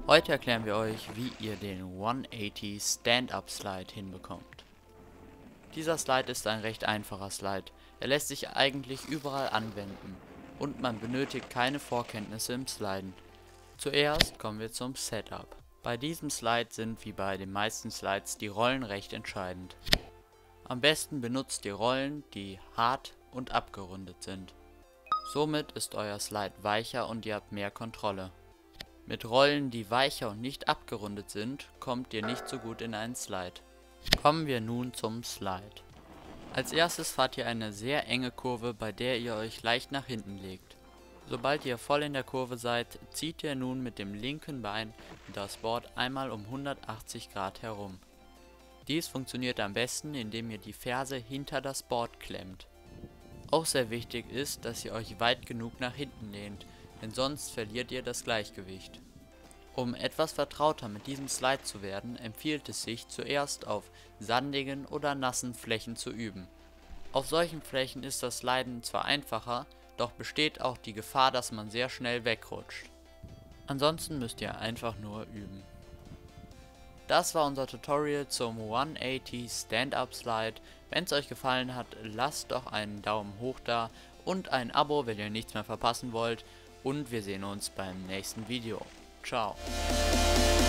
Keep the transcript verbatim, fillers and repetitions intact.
Heute erklären wir euch, wie ihr den hundertachtzig Stand-Up Slide hinbekommt. Dieser Slide ist ein recht einfacher Slide. Er lässt sich eigentlich überall anwenden und man benötigt keine Vorkenntnisse im Sliden. Zuerst kommen wir zum Setup. Bei diesem Slide sind wie bei den meisten Slides die Rollen recht entscheidend. Am besten benutzt ihr Rollen, die hart und abgerundet sind. Somit ist euer Slide weicher und ihr habt mehr Kontrolle. Mit Rollen, die weicher und nicht abgerundet sind, kommt ihr nicht so gut in einen Slide. Kommen wir nun zum Slide. Als erstes fahrt ihr eine sehr enge Kurve, bei der ihr euch leicht nach hinten legt. Sobald ihr voll in der Kurve seid, zieht ihr nun mit dem linken Bein das Board einmal um hundertachtzig Grad herum. Dies funktioniert am besten, indem ihr die Ferse hinter das Board klemmt. Auch sehr wichtig ist, dass ihr euch weit genug nach hinten lehnt, denn sonst verliert ihr das Gleichgewicht. Um etwas vertrauter mit diesem Slide zu werden, empfiehlt es sich zuerst auf sandigen oder nassen Flächen zu üben. Auf solchen Flächen ist das Sliden zwar einfacher, doch besteht auch die Gefahr, dass man sehr schnell wegrutscht. Ansonsten müsst ihr einfach nur üben. Das war unser Tutorial zum hundertachtzig Stand-Up Slide. Wenn es euch gefallen hat, lasst doch einen Daumen hoch da und ein Abo, wenn ihr nichts mehr verpassen wollt. Und wir sehen uns beim nächsten Video. Ciao.